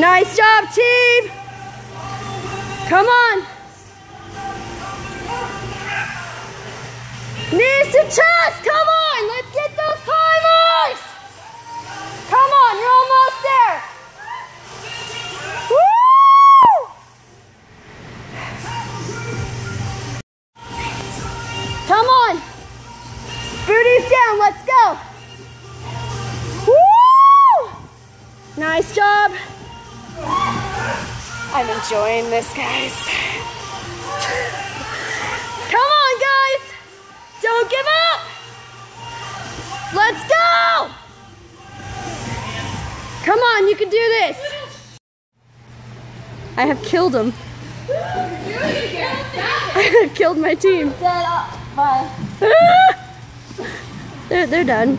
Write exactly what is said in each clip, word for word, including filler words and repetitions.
Nice job, team. Come on. Knees to chest. Come on. Let's get those climbers. Come on. You're almost there. Woo! Come on. Booties down. Let's go. Woo! Nice job. I'm enjoying this, guys. Come on, guys. Don't give up. Let's go. Come on, you can do this. I have killed him. I have killed my team. They're, they're done.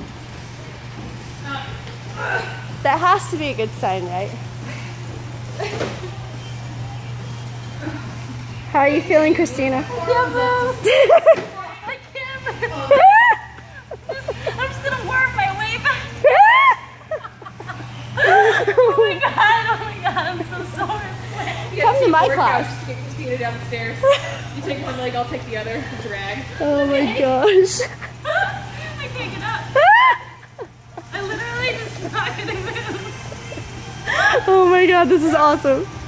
That has to be a good sign, right? How are you feeling, Christina? I can't move. I can't move. I'm just gonna worm my way back. Oh my god, oh my god, I'm so sorry. Come to my class. Just get Christina downstairs. You take one leg, I'll take the other. Drag. Oh my gosh. I can't get up. I literally just not gonna move. Oh my god, this is awesome.